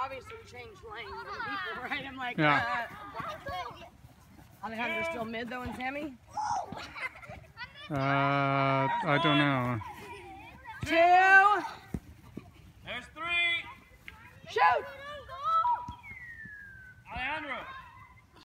obviously changed lanes and people, right? I'm like, yeah. Alejandro's still mid though, and Sammy? I don't know. 2. There's 3. Shoot! Alejandro.